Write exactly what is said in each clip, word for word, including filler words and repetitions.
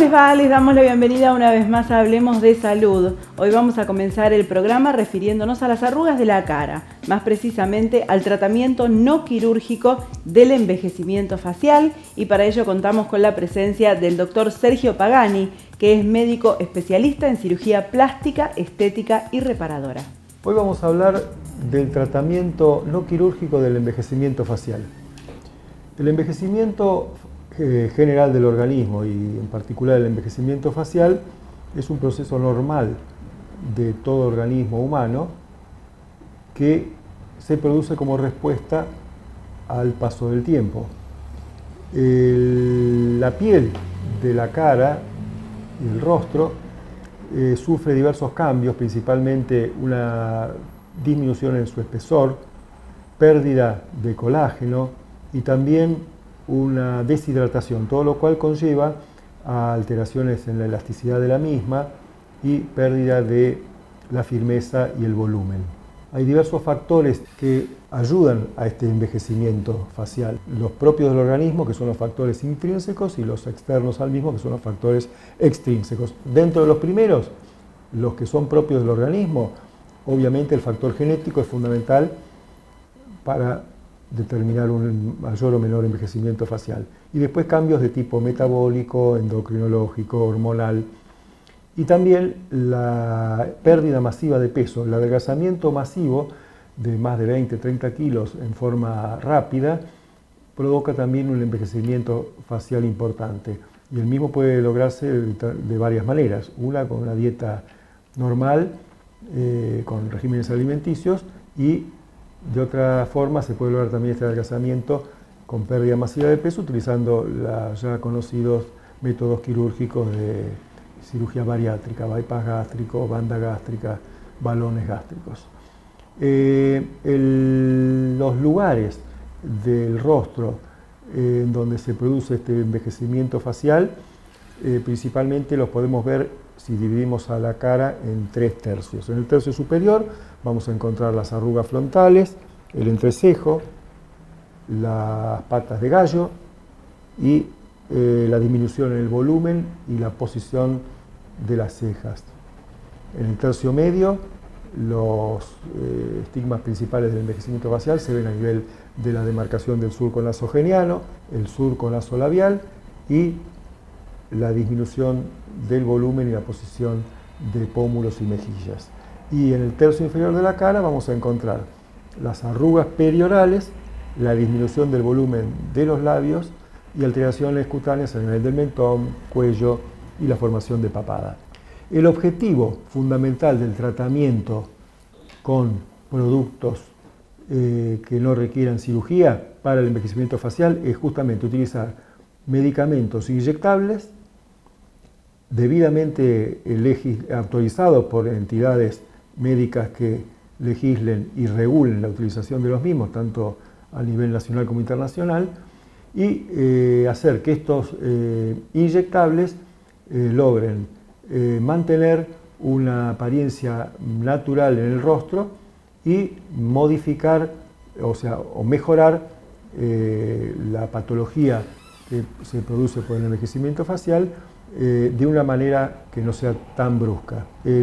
les va? Les damos la bienvenida una vez más a Hablemos de Salud. Hoy vamos a comenzar el programa refiriéndonos a las arrugas de la cara, más precisamente al tratamiento no quirúrgico del envejecimiento facial, y para ello contamos con la presencia del doctor Sergio Pagani, que es médico especialista en cirugía plástica, estética y reparadora. Hoy vamos a hablar del tratamiento no quirúrgico del envejecimiento facial. El envejecimiento general del organismo y en particular el envejecimiento facial es un proceso normal de todo organismo humano que se produce como respuesta al paso del tiempo. El, la piel de la cara y el rostro eh, sufre diversos cambios, principalmente una disminución en su espesor, pérdida de colágeno y también una deshidratación, todo lo cual conlleva a alteraciones en la elasticidad de la misma y pérdida de la firmeza y el volumen. Hay diversos factores que ayudan a este envejecimiento facial, los propios del organismo, que son los factores intrínsecos, y los externos al mismo, que son los factores extrínsecos. Dentro de los primeros, los que son propios del organismo, obviamente el factor genético es fundamental para determinar un mayor o menor envejecimiento facial. Y después cambios de tipo metabólico, endocrinológico, hormonal. Y también la pérdida masiva de peso, el adelgazamiento masivo de más de veinte a treinta kilos en forma rápida, provoca también un envejecimiento facial importante. Y el mismo puede lograrse de varias maneras. Una con una dieta normal, eh, con regímenes alimenticios, y de otra forma se puede lograr también este adelgazamiento con pérdida masiva de peso utilizando los ya conocidos métodos quirúrgicos de cirugía bariátrica, bypass gástrico, banda gástrica, balones gástricos. Eh, el, los lugares del rostro eh, en donde se produce este envejecimiento facial, eh, principalmente los podemos ver si dividimos a la cara en tres tercios. En el tercio superior vamos a encontrar las arrugas frontales, el entrecejo, las patas de gallo y eh, la disminución en el volumen y la posición de las cejas. En el tercio medio, los eh, estigmas principales del envejecimiento facial se ven a nivel de la demarcación del surco nasogeniano, el surco nasolabial y la disminución del volumen y la posición de pómulos y mejillas. Y en el tercio inferior de la cara vamos a encontrar las arrugas periorales, la disminución del volumen de los labios y alteraciones cutáneas a nivel del mentón, cuello y la formación de papada. El objetivo fundamental del tratamiento con productos eh, que no requieran cirugía para el envejecimiento facial es justamente utilizar medicamentos inyectables debidamente autorizados por entidades médicas que legislen y regulen la utilización de los mismos, tanto a nivel nacional como internacional, y eh, hacer que estos eh, inyectables eh, logren eh, mantener una apariencia natural en el rostro y modificar, o sea, o mejorar eh, la patología que se produce por el envejecimiento facial eh, de una manera que no sea tan brusca.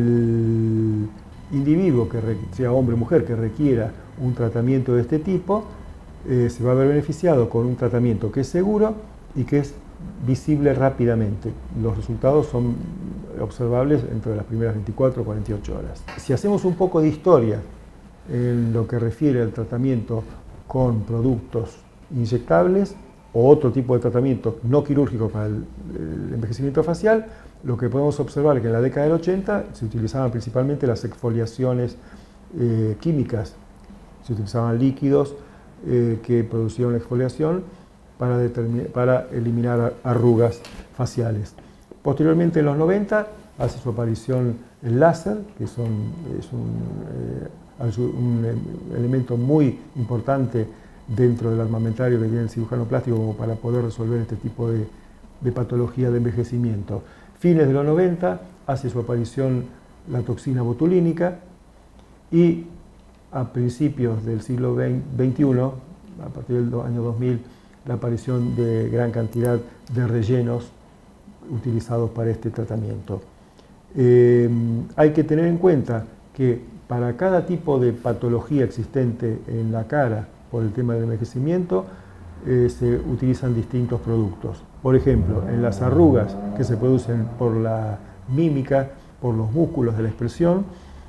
El individuo, que sea hombre o mujer, que requiera un tratamiento de este tipo, eh, se va a ver beneficiado con un tratamiento que es seguro y que es visible rápidamente. Los resultados son observables entre las primeras veinticuatro o cuarenta y ocho horas. Si hacemos un poco de historia en lo que refiere al tratamiento con productos inyectables o otro tipo de tratamiento no quirúrgico para el, el envejecimiento facial, lo que podemos observar es que en la década del ochenta se utilizaban principalmente las exfoliaciones eh, químicas, se utilizaban líquidos eh, que producían la exfoliación para, para eliminar arrugas faciales. Posteriormente, en los noventa, hace su aparición el láser, que son, es un, eh, un elemento muy importante dentro del armamentario que tiene el cirujano plástico como para poder resolver este tipo de, de patología de envejecimiento. Fines de los noventa, hace su aparición la toxina botulínica y a principios del siglo veintiuno, a partir del año dos mil, la aparición de gran cantidad de rellenos utilizados para este tratamiento. Eh, hay que tener en cuenta que para cada tipo de patología existente en la cara por el tema del envejecimiento, eh, se utilizan distintos productos. Por ejemplo, en las arrugas que se producen por la mímica, por los músculos de la expresión,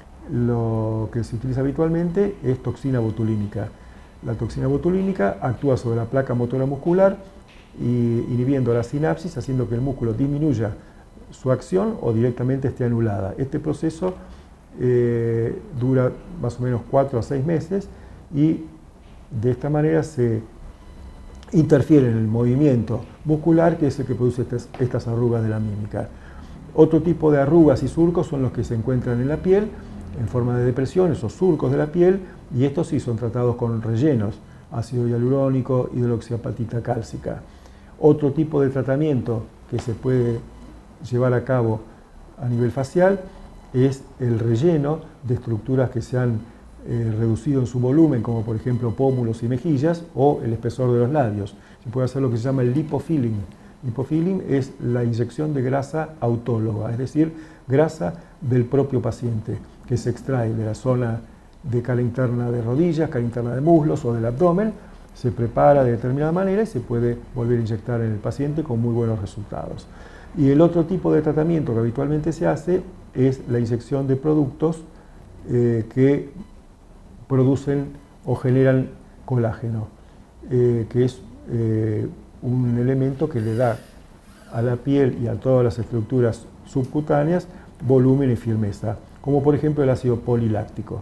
lo que se utiliza habitualmente es toxina botulínica. La toxina botulínica actúa sobre la placa motora muscular y inhibiendo la sinapsis, haciendo que el músculo disminuya su acción o directamente esté anulada. Este proceso eh, dura más o menos cuatro a seis meses y de esta manera se interfiere en el movimiento muscular, que es el que produce estas, estas arrugas de la mímica. Otro tipo de arrugas y surcos son los que se encuentran en la piel, en forma de depresión, esos surcos de la piel, y estos sí son tratados con rellenos, ácido hialurónico, hidroxiapatita cálcica. Otro tipo de tratamiento que se puede llevar a cabo a nivel facial es el relleno de estructuras que se han eh, reducido en su volumen, como por ejemplo pómulos y mejillas, o el espesor de los labios. Se puede hacer lo que se llama el lipofilling. Lipofilling es la inyección de grasa autóloga, es decir, grasa del propio paciente, que se extrae de la zona de cara interna de rodillas, cara interna de muslos o del abdomen, se prepara de determinada manera y se puede volver a inyectar en el paciente con muy buenos resultados. Y el otro tipo de tratamiento que habitualmente se hace es la inyección de productos eh, que producen o generan colágeno, eh, que es eh, un elemento que le da a la piel y a todas las estructuras subcutáneas volumen y firmeza, como por ejemplo el ácido poliláctico.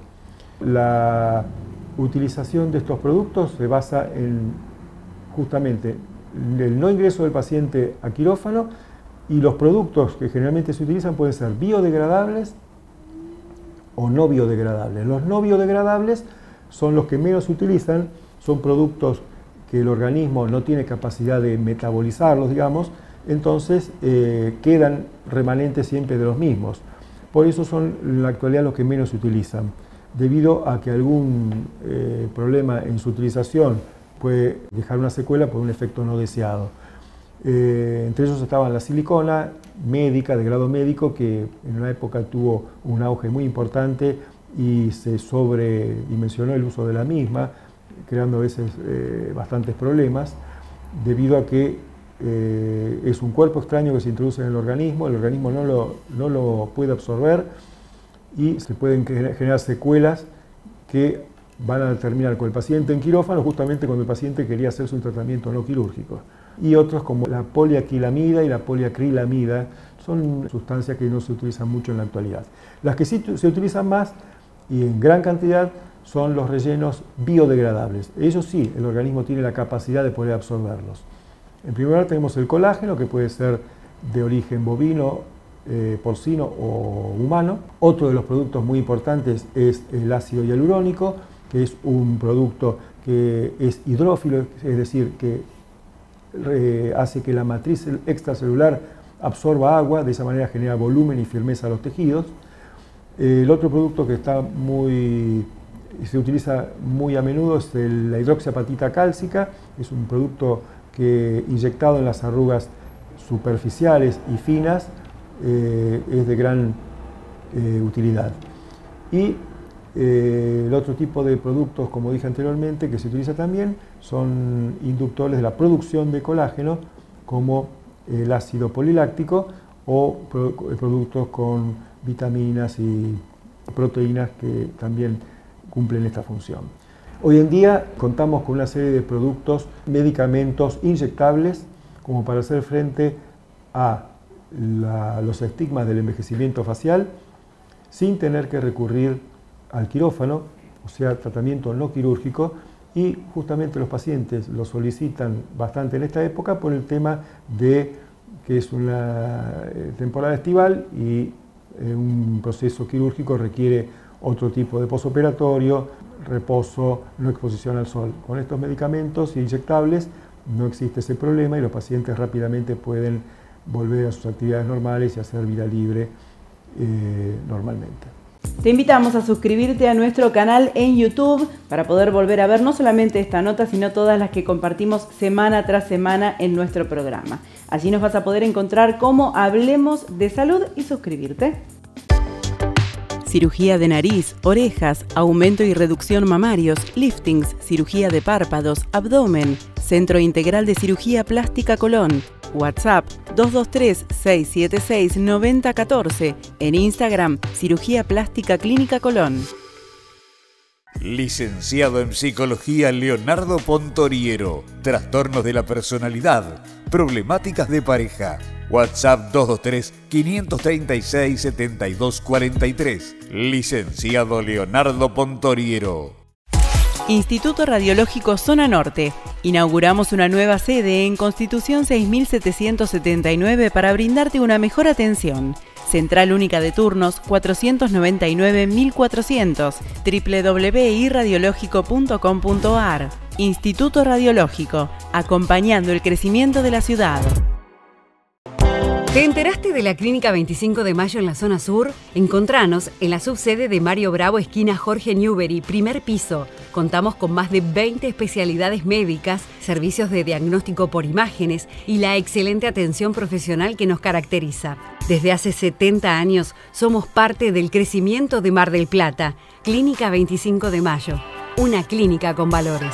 La utilización de estos productos se basa en justamente el no ingreso del paciente a quirófano, y los productos que generalmente se utilizan pueden ser biodegradables o no biodegradables. Los no biodegradables son los que menos se utilizan, son productos que el organismo no tiene capacidad de metabolizarlos, digamos, entonces eh, quedan remanentes siempre de los mismos. Por eso son en la actualidad los que menos se utilizan, debido a que algún eh, problema en su utilización puede dejar una secuela por un efecto no deseado. Eh, entre ellos estaban la silicona médica, de grado médico, que en una época tuvo un auge muy importante y se sobredimensionó el uso de la misma, creando a veces eh, bastantes problemas, debido a que eh, es un cuerpo extraño que se introduce en el organismo, el organismo no lo, no lo puede absorber y se pueden generar secuelas que van a terminar con el paciente en quirófano justamente cuando el paciente quería hacerse un tratamiento no quirúrgico. Y otros como la poliaquilamida y la poliacrilamida son sustancias que no se utilizan mucho en la actualidad. Las que sí se utilizan más y en gran cantidad son los rellenos biodegradables. Ellos sí, el organismo tiene la capacidad de poder absorberlos. En primer lugar tenemos el colágeno, que puede ser de origen bovino, eh, porcino o humano. Otro de los productos muy importantes es el ácido hialurónico, que es un producto que es hidrófilo, es decir, que hace que la matriz extracelular absorba agua, de esa manera genera volumen y firmeza a los tejidos. El otro producto que está muy, se utiliza muy a menudo es el, la hidroxiapatita cálcica, es un producto que inyectado en las arrugas superficiales y finas eh, es de gran eh, utilidad. Y Eh, el otro tipo de productos, como dije anteriormente, que se utiliza también, son inductores de la producción de colágeno, como el ácido poliláctico o pro productos con vitaminas y proteínas que también cumplen esta función. Hoy en día contamos con una serie de productos, medicamentos inyectables, como para hacer frente a la, los estigmas del envejecimiento facial, sin tener que recurrir al quirófano, o sea, tratamiento no quirúrgico, y justamente los pacientes lo solicitan bastante en esta época por el tema de que es una temporada estival y un proceso quirúrgico requiere otro tipo de posoperatorio, reposo, no exposición al sol. Con estos medicamentos inyectables no existe ese problema y los pacientes rápidamente pueden volver a sus actividades normales y hacer vida libre eh, normalmente. Te invitamos a suscribirte a nuestro canal en YouTube para poder volver a ver no solamente esta nota, sino todas las que compartimos semana tras semana en nuestro programa. Allí nos vas a poder encontrar como Hablemos de Salud y suscribirte. Cirugía de nariz, orejas, aumento y reducción mamarios, liftings, cirugía de párpados, abdomen, Centro Integral de Cirugía Plástica Colón. WhatsApp dos dos tres, seis siete seis, nueve cero uno cuatro. En Instagram, Cirugía Plástica Clínica Colón. Licenciado en Psicología Leonardo Pontoriero. Trastornos de la personalidad. Problemáticas de pareja. WhatsApp dos dos tres, cinco tres seis, siete dos cuatro tres. Licenciado Leonardo Pontoriero. Instituto Radiológico Zona Norte. Inauguramos una nueva sede en Constitución seis mil setecientos setenta y nueve para brindarte una mejor atención. Central única de turnos cuatrocientos noventa y nueve mil cuatrocientos, doble u doble u doble u punto i radiológico punto com punto a r. Instituto Radiológico, acompañando el crecimiento de la ciudad. ¿Te enteraste de la Clínica veinticinco de mayo en la zona sur? Encontranos en la subsede de Mario Bravo, esquina Jorge Newbery, primer piso. Contamos con más de veinte especialidades médicas, servicios de diagnóstico por imágenes y la excelente atención profesional que nos caracteriza. Desde hace setenta años somos parte del crecimiento de Mar del Plata. Clínica veinticinco de mayo, una clínica con valores.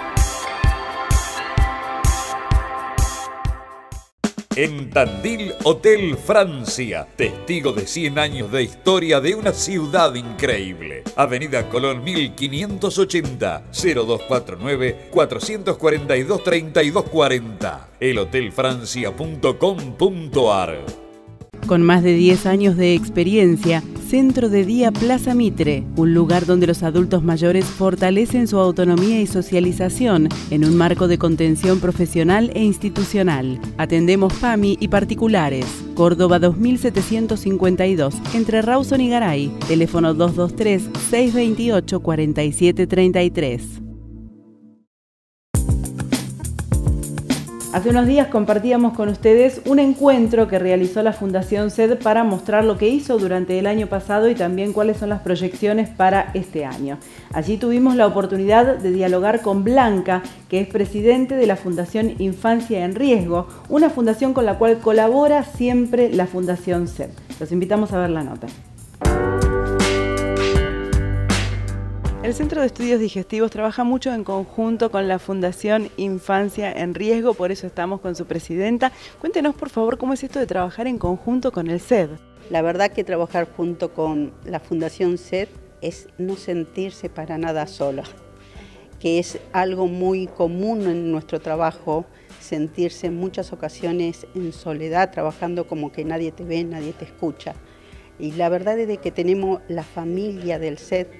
En Tandil, Hotel Francia, testigo de cien años de historia de una ciudad increíble. Avenida Colón mil quinientos ochenta, cero dos cuatro nueve, cuatro cuatro dos, tres dos cuatro cero. el hotel francia punto com punto a r. Con más de diez años de experiencia, Centro de Día Plaza Mitre, un lugar donde los adultos mayores fortalecen su autonomía y socialización en un marco de contención profesional e institucional. Atendemos P A M I y particulares. Córdoba dos mil setecientos cincuenta y dos, entre Rawson y Garay. Teléfono dos dos tres, seis dos ocho, cuatro siete tres tres. Hace unos días compartíamos con ustedes un encuentro que realizó la Fundación S E D para mostrar lo que hizo durante el año pasado y también cuáles son las proyecciones para este año. Allí tuvimos la oportunidad de dialogar con Blanca, que es presidente de la Fundación Infancia en Riesgo, una fundación con la cual colabora siempre la Fundación S E D. Los invitamos a ver la nota. El Centro de Estudios Digestivos trabaja mucho en conjunto con la Fundación Infancia en Riesgo, por eso estamos con su presidenta. Cuéntenos, por favor, cómo es esto de trabajar en conjunto con el S E D. La verdad que trabajar junto con la Fundación S E D es no sentirse para nada sola, que es algo muy común en nuestro trabajo, sentirse en muchas ocasiones en soledad, trabajando como que nadie te ve, nadie te escucha. Y la verdad es de que tenemos la familia del S E D.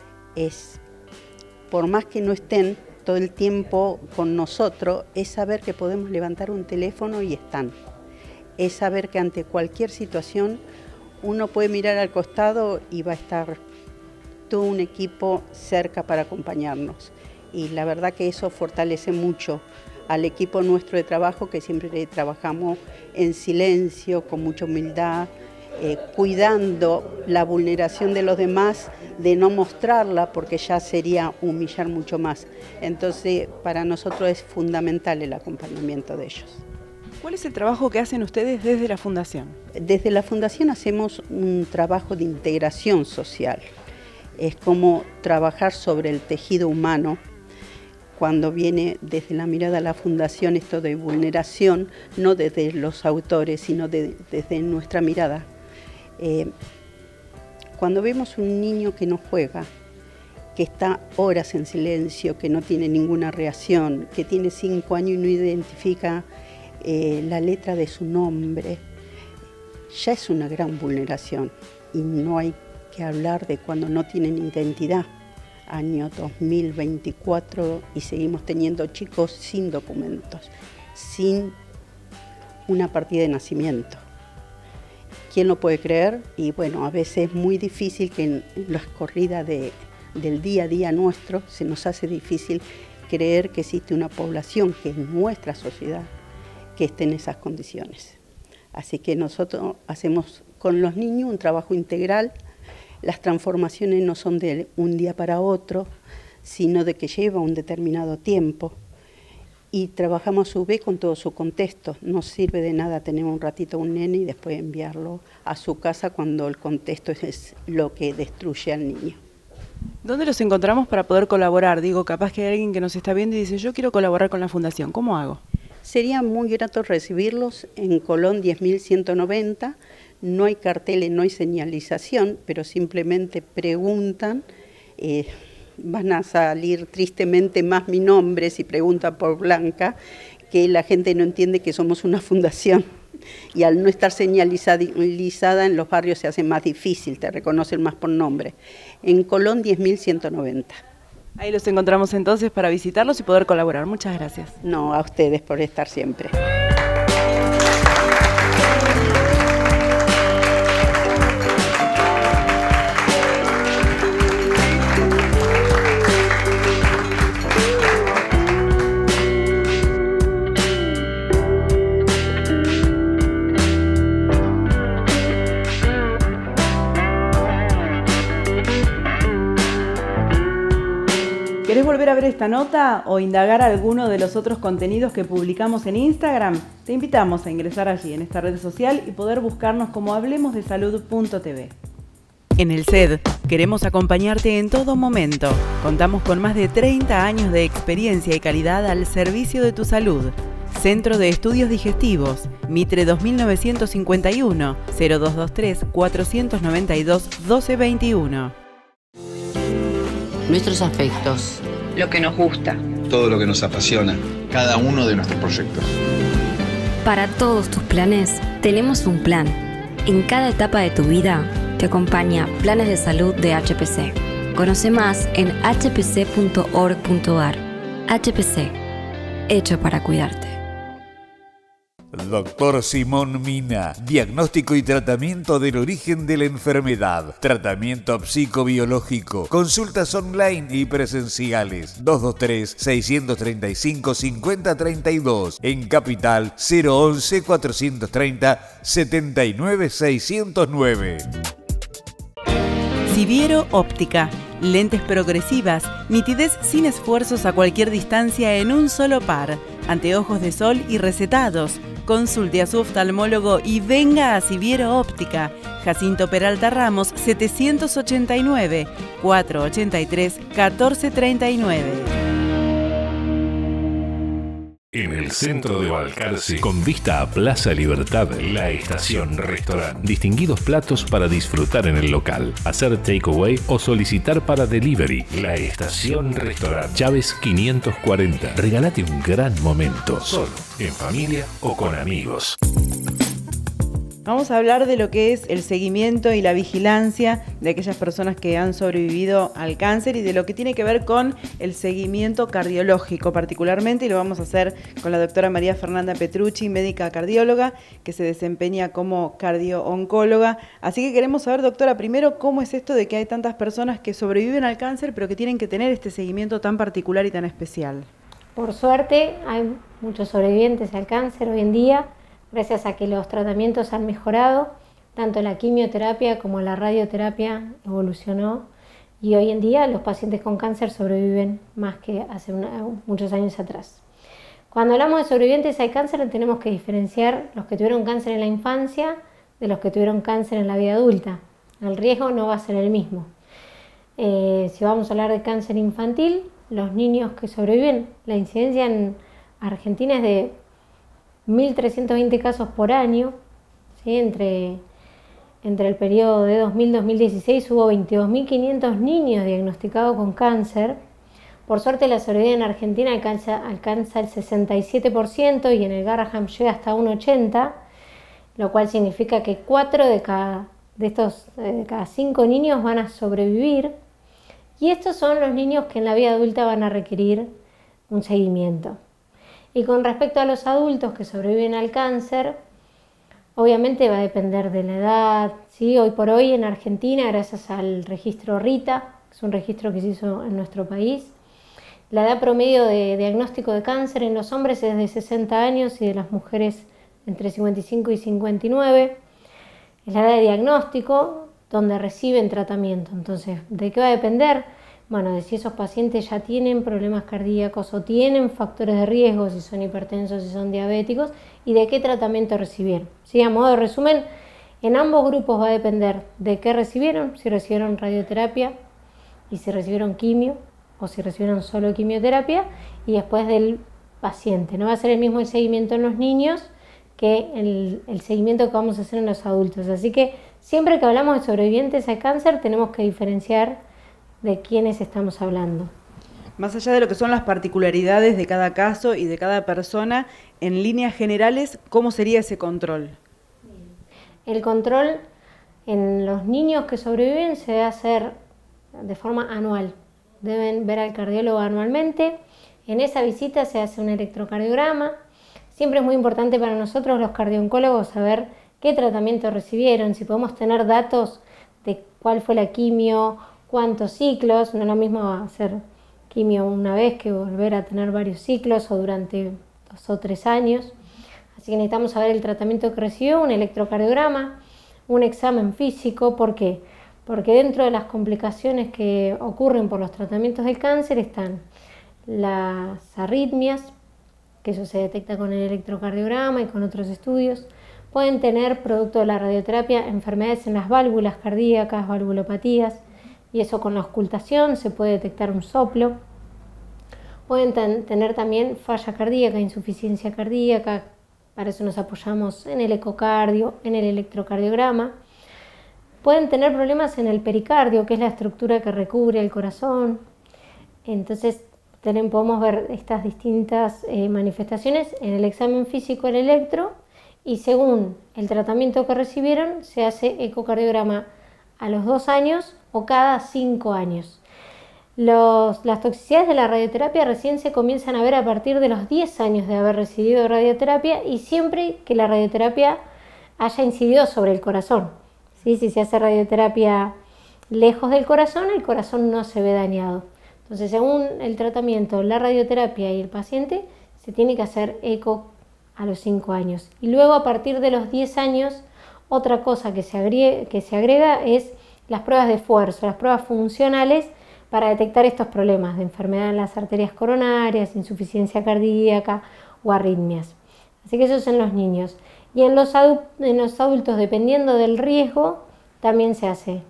Es, por más que no estén todo el tiempo con nosotros, es saber que podemos levantar un teléfono y están. Es saber que ante cualquier situación uno puede mirar al costado y va a estar todo un equipo cerca para acompañarnos. Y la verdad que eso fortalece mucho al equipo nuestro de trabajo, que siempre trabajamos en silencio, con mucha humildad, Eh, cuidando la vulneración de los demás, de no mostrarla porque ya sería humillar mucho más. Entonces, para nosotros es fundamental el acompañamiento de ellos. ¿Cuál es el trabajo que hacen ustedes desde la Fundación? Desde la Fundación hacemos un trabajo de integración social. Es como trabajar sobre el tejido humano. Cuando viene desde la mirada de la Fundación esto de vulneración, no desde los autores, sino de, desde nuestra mirada. Eh, cuando vemos un niño que no juega, que está horas en silencio, que no tiene ninguna reacción, que tiene cinco años y no identifica eh, la letra de su nombre, ya es una gran vulneración. Y no hay que hablar de cuando no tienen identidad. Año dos mil veinticuatro y seguimos teniendo chicos sin documentos, sin una partida de nacimiento. ¿Quién lo puede creer? Y bueno, a veces es muy difícil que en las corridas de, del día a día nuestro se nos hace difícil creer que existe una población, que es nuestra sociedad, que esté en esas condiciones. Así que nosotros hacemos con los niños un trabajo integral Las transformaciones no son de un día para otro, sino de que lleva un determinado tiempo. Y trabajamos a su vez con todo su contexto. No sirve de nada tener un ratito a un nene y después enviarlo a su casa cuando el contexto es lo que destruye al niño. ¿Dónde los encontramos para poder colaborar? Digo, capaz que hay alguien que nos está viendo y dice, yo quiero colaborar con la Fundación, ¿cómo hago? Sería muy grato recibirlos en Colón diez mil ciento noventa. No hay carteles, no hay señalización, pero simplemente preguntan. Eh, van a salir tristemente más mi nombre si preguntan por Blanca, que la gente no entiende que somos una fundación. Y al no estar señalizada en los barrios se hace más difícil, te reconocen más por nombre. En Colón diez mil ciento noventa. Ahí los encontramos entonces para visitarlos y poder colaborar. Muchas gracias. No, a ustedes por estar siempre. ¿Querés volver a ver esta nota o indagar alguno de los otros contenidos que publicamos en Instagram? Te invitamos a ingresar allí en esta red social y poder buscarnos como hablemos de salud punto t v. En el C E D queremos acompañarte en todo momento. Contamos con más de treinta años de experiencia y calidad al servicio de tu salud. Centro de Estudios Digestivos, Mitre dos mil novecientos cincuenta y uno, cero dos dos tres, cuatro nueve dos, uno dos dos uno. Nuestros afectos, lo que nos gusta, todo lo que nos apasiona, cada uno de nuestros proyectos. Para todos tus planes, tenemos un plan. En cada etapa de tu vida, te acompaña Planes de Salud de H P C. Conoce más en h p c punto org punto a r. H P C, hecho para cuidarte. Doctor Simón Mina, diagnóstico y tratamiento del origen de la enfermedad, tratamiento psicobiológico, consultas online y presenciales, dos dos tres, seis tres cinco, cinco cero tres dos, en Capital cero once, cuatrocientos treinta, setenta y nueve, seiscientos nueve. Siviero Óptica, lentes progresivas, nitidez sin esfuerzos a cualquier distancia en un solo par, anteojos de sol y recetados. Consulte a su oftalmólogo y venga a Siviero Óptica. Jacinto Peralta Ramos, setecientos ochenta y nueve, cuatrocientos ochenta y tres, catorce treinta y nueve. En el centro de Balcarce, con vista a Plaza Libertad, La Estación Restaurant. Distinguidos platos para disfrutar en el local, hacer takeaway o solicitar para delivery. La Estación Restaurant. Chávez quinientos cuarenta. Regálate un gran momento, solo, en familia o con amigos. Vamos a hablar de lo que es el seguimiento y la vigilancia de aquellas personas que han sobrevivido al cáncer y de lo que tiene que ver con el seguimiento cardiológico particularmente, y lo vamos a hacer con la doctora María Fernanda Petrucci, médica cardióloga que se desempeña como cardio-oncóloga. Así que queremos saber, doctora, primero, cómo es esto de que hay tantas personas que sobreviven al cáncer pero que tienen que tener este seguimiento tan particular y tan especial. Por suerte hay muchos sobrevivientes al cáncer hoy en día, gracias a que los tratamientos han mejorado, tanto la quimioterapia como la radioterapia evolucionó y hoy en día los pacientes con cáncer sobreviven más que hace una, muchos años atrás. Cuando hablamos de sobrevivientes al cáncer tenemos que diferenciar los que tuvieron cáncer en la infancia de los que tuvieron cáncer en la vida adulta. El riesgo no va a ser el mismo. Eh, si vamos a hablar de cáncer infantil, los niños que sobreviven, la incidencia en Argentina es de mil trescientos veinte casos por año, ¿sí? entre, entre el periodo de dos mil a dos mil dieciséis hubo veintidós mil quinientos niños diagnosticados con cáncer. Por suerte la sobrevivencia en Argentina alcanza, alcanza el sesenta y siete por ciento y en el Garrahan llega hasta un ochenta por ciento, lo cual significa que cuatro de cada, de estos, de cada cinco niños van a sobrevivir, y estos son los niños que en la vida adulta van a requerir un seguimiento. Y con respecto a los adultos que sobreviven al cáncer, obviamente va a depender de la edad, ¿sí? Hoy por hoy en Argentina, gracias al registro RITA, que es un registro que se hizo en nuestro país, la edad promedio de diagnóstico de cáncer en los hombres es de sesenta años y de las mujeres entre cincuenta y cinco y cincuenta y nueve. Es la edad de diagnóstico, donde reciben tratamiento. Entonces, ¿de qué va a depender? Bueno, de si esos pacientes ya tienen problemas cardíacos o tienen factores de riesgo, si son hipertensos, si son diabéticos, y de qué tratamiento recibieron. ¿Sí? A modo de resumen, en ambos grupos va a depender de qué recibieron, si recibieron radioterapia y si recibieron quimio o si recibieron solo quimioterapia, y después del paciente. No va a ser el mismo el seguimiento en los niños que el, el seguimiento que vamos a hacer en los adultos. Así que siempre que hablamos de sobrevivientes al cáncer tenemos que diferenciar de quiénes estamos hablando. Más allá de lo que son las particularidades de cada caso y de cada persona, en líneas generales, ¿cómo sería ese control? El control en los niños que sobreviven se debe hacer de forma anual. Deben ver al cardiólogo anualmente. En esa visita se hace un electrocardiograma. Siempre es muy importante para nosotros los cardiooncólogos saber qué tratamiento recibieron, si podemos tener datos de cuál fue la quimio, cuántos ciclos. No es lo mismo hacer quimio una vez que volver a tener varios ciclos o durante dos o tres años. Así que necesitamos saber el tratamiento que recibió, un electrocardiograma, un examen físico. ¿Por qué? Porque dentro de las complicaciones que ocurren por los tratamientos del cáncer están las arritmias, que eso se detecta con el electrocardiograma y con otros estudios. Pueden tener, producto de la radioterapia, enfermedades en las válvulas cardíacas, valvulopatías, y eso con la auscultación se puede detectar un soplo. Pueden ten, tener también falla cardíaca, insuficiencia cardíaca, para eso nos apoyamos en el ecocardio, en el electrocardiograma. Pueden tener problemas en el pericardio, que es la estructura que recubre el corazón. Entonces Tenemos, podemos ver estas distintas eh, manifestaciones en el examen físico, el electro, y según el tratamiento que recibieron se hace ecocardiograma a los dos años o cada cinco años. Los, las toxicidades de la radioterapia recién se comienzan a ver a partir de los diez años de haber recibido radioterapia, y siempre que la radioterapia haya incidido sobre el corazón. ¿Sí? Si se hace radioterapia lejos del corazón, el corazón no se ve dañado. Entonces, según el tratamiento, la radioterapia y el paciente, se tiene que hacer eco a los cinco años. Y luego, a partir de los diez años, otra cosa que se agrega, que se agrega es las pruebas de esfuerzo, las pruebas funcionales para detectar estos problemas de enfermedad en las arterias coronarias, insuficiencia cardíaca o arritmias. Así que eso es en los niños. Y en los, en los adultos, dependiendo del riesgo, también se hace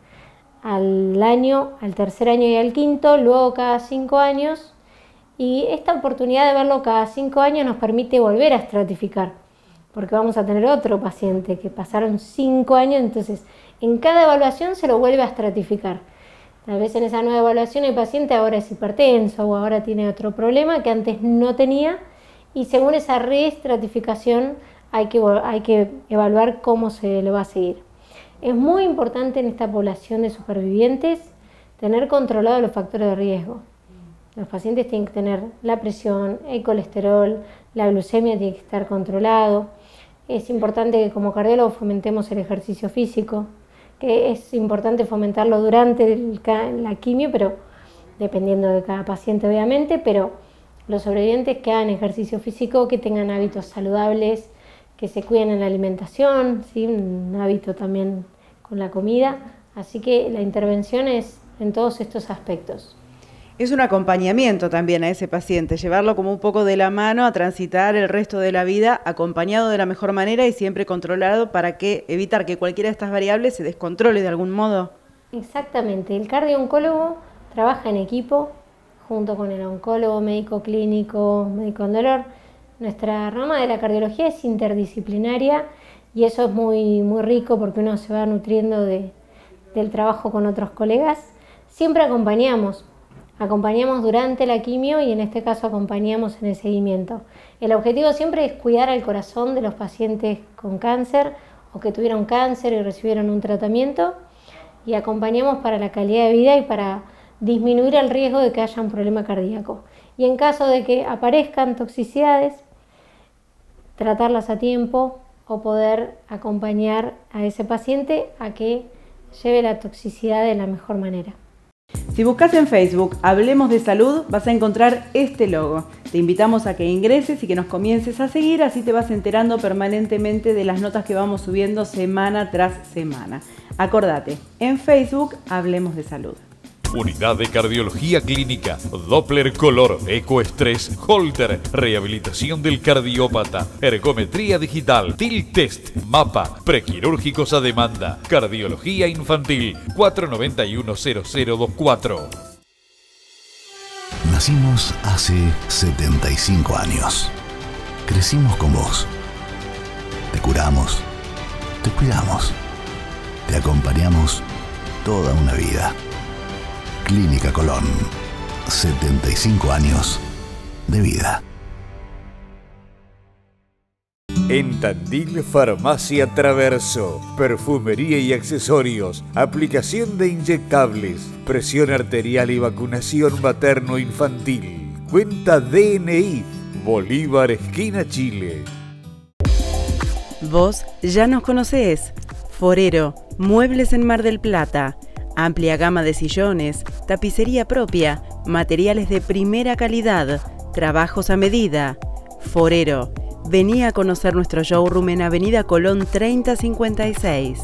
al año, al tercer año y al quinto, luego cada cinco años, y esta oportunidad de verlo cada cinco años nos permite volver a estratificar, porque vamos a tener otro paciente que pasaron cinco años, entonces en cada evaluación se lo vuelve a estratificar. Tal vez en esa nueva evaluación el paciente ahora es hipertenso o ahora tiene otro problema que antes no tenía, y según esa reestratificación hay que, hay que evaluar cómo se lo va a seguir. Es muy importante en esta población de supervivientes tener controlados los factores de riesgo. Los pacientes tienen que tener la presión, el colesterol, la glucemia tiene que estar controlado. Es importante que como cardiólogos fomentemos el ejercicio físico, que es importante fomentarlo durante el, la quimio, pero dependiendo de cada paciente obviamente, pero los sobrevivientes que hagan ejercicio físico, que tengan hábitos saludables, que se cuiden en la alimentación, ¿sí? Un hábito también con la comida, así que la intervención es en todos estos aspectos. Es un acompañamiento también a ese paciente, llevarlo como un poco de la mano a transitar el resto de la vida acompañado de la mejor manera y siempre controlado para que evitar que cualquiera de estas variables se descontrole de algún modo. Exactamente, el cardiooncólogo trabaja en equipo junto con el oncólogo, médico clínico, médico en dolor. Nuestra rama de la cardiología es interdisciplinaria y eso es muy, muy rico porque uno se va nutriendo de, del trabajo con otros colegas. Siempre acompañamos, acompañamos durante la quimio y en este caso acompañamos en el seguimiento. El objetivo siempre es cuidar al corazón de los pacientes con cáncer o que tuvieron cáncer y recibieron un tratamiento, y acompañamos para la calidad de vida y para disminuir el riesgo de que haya un problema cardíaco. Y en caso de que aparezcan toxicidades, tratarlas a tiempo o poder acompañar a ese paciente a que lleve la toxicidad de la mejor manera. Si buscas en Facebook Hablemos de Salud, vas a encontrar este logo. Te invitamos a que ingreses y que nos comiences a seguir, así te vas enterando permanentemente de las notas que vamos subiendo semana tras semana. Acordate, en Facebook Hablemos de Salud. Unidad de Cardiología Clínica, Doppler Color, Ecoestrés, Holter, Rehabilitación del Cardiópata, Ergometría Digital, T I L Test, Mapa, Prequirúrgicos a Demanda, Cardiología Infantil, cuatro nueve uno cero cero dos cuatro. Nacimos hace setenta y cinco años. Crecimos con vos. Te curamos, te cuidamos, te acompañamos toda una vida. Clínica Colón, setenta y cinco años de vida. En Tandil, Farmacia Traverso, perfumería y accesorios, aplicación de inyectables, presión arterial y vacunación materno-infantil. Cuenta D N I, Bolívar, esquina Chile. Vos ya nos conocés. Forero, muebles en Mar del Plata. Amplia gama de sillones, tapicería propia, materiales de primera calidad, trabajos a medida. Forero, vení a conocer nuestro showroom en Avenida Colón treinta cincuenta y seis.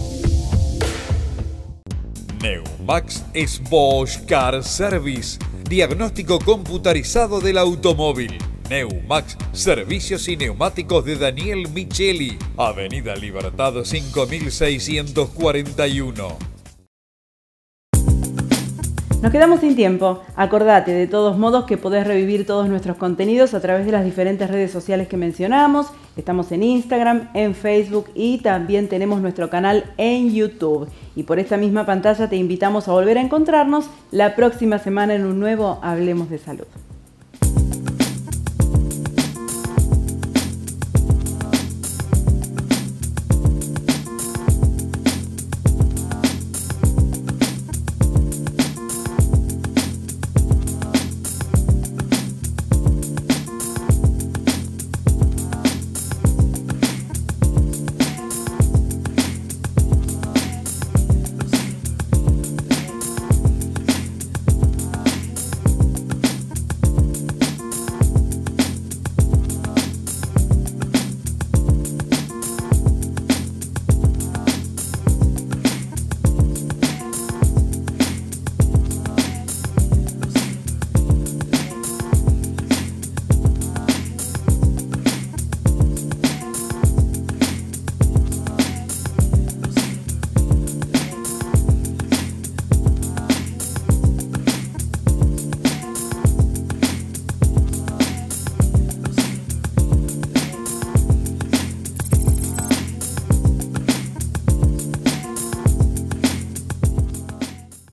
Neumax es Bosch Car Service, diagnóstico computarizado del automóvil. Neumax, servicios y neumáticos de Daniel Micheli, Avenida Libertad cinco mil seiscientos cuarenta y uno. Nos quedamos sin tiempo. Acordate de todos modos que podés revivir todos nuestros contenidos a través de las diferentes redes sociales que mencionamos. Estamos en Instagram, en Facebook y también tenemos nuestro canal en YouTube. Y por esta misma pantalla te invitamos a volver a encontrarnos la próxima semana en un nuevo Hablemos de Salud.